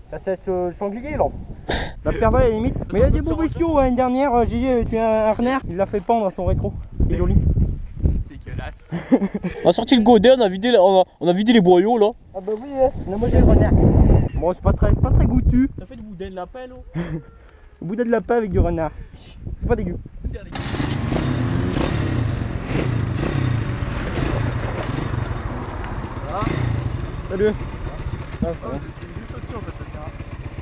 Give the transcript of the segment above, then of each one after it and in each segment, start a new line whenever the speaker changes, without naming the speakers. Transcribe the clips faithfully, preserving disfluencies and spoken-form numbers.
Ça cesse le sanglier là.
La perdrix à la limite. Mais il y a des beaux bestiaux. L'année dernière, j'ai tué un renard. Il l'a fait pendre à son rétro. C'est joli.
Dégueulasse.
On a sorti le godet, on a vidé, la- on a, on a vidé les boyaux là.
Ah bah oui, hein. On a mangé le renard. Bon, c'est pas très, c'est pas très goûtu.
T'as fait du boudin de lapin là?
Le boudin de lapin avec du renard. C'est pas dégueu. Salut.
Ah, juste au-dessus en fait le terrain.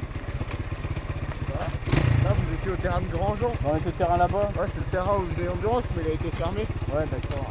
Là vous étiez au terrain de Grandjean.
On est au terrain là-bas.
Ouais, c'est le terrain où vous avez endurance mais il a été fermé.
Ouais, d'accord.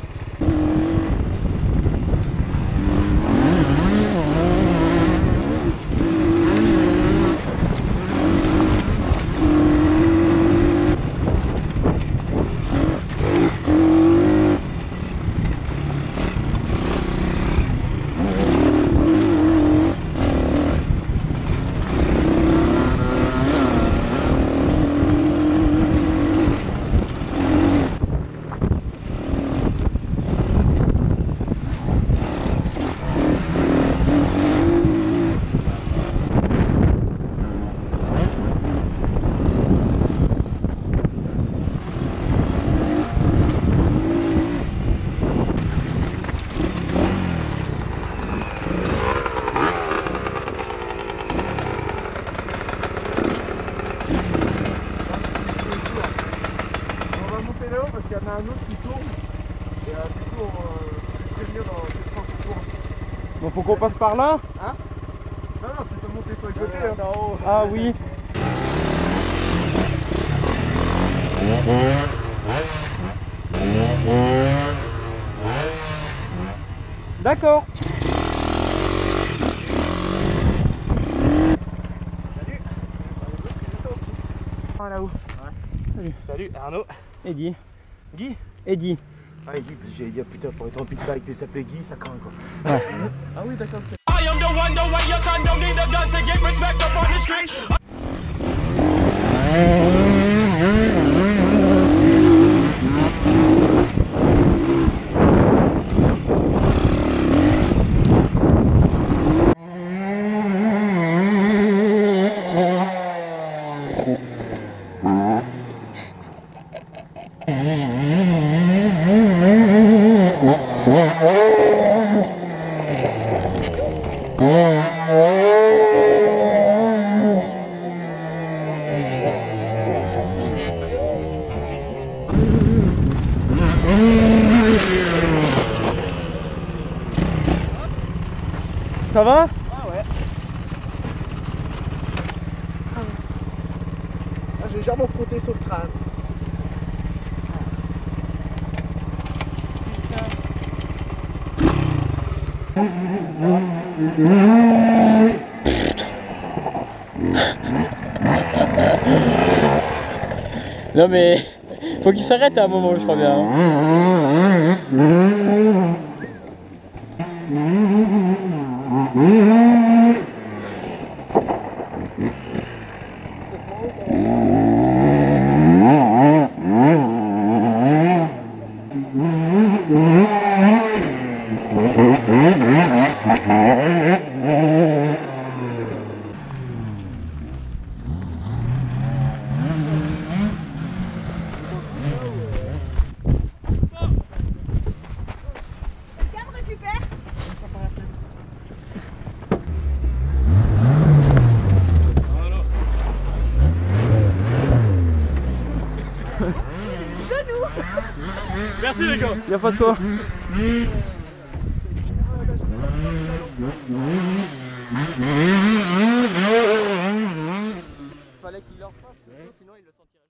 Parce qu'il y en a un autre qui tourne et euh, du coup on peut prévenir dans quel sens on tourne.
Bon, faut qu'on passe par là.
Hein? Non non, tu peux monter sur le côté euh, hein. Haut.
Ah oui. D'accord.
Salut.
Ah là-haut.
Ouais.
Salut.
Salut Arnaud.
Eddie.
Guy.
Eddie.
Ah Guy, parce que j'allais dire putain pour être en pizza avec tes s'appelait Guy, ça craint quoi.
Ouais.
Ah oui d'accord.
I am the one, the way your son don't need a gun to get respect up on the street.
Ça va?
Ah ouais. Ah, j'ai légèrement frotté sur le crâne.
Non mais, faut qu'il s'arrête à un moment, je crois bien.
Merci les gars.
Y'a pas de quoi.
Fallait qu'il leur fasse, sinon il le sentirait.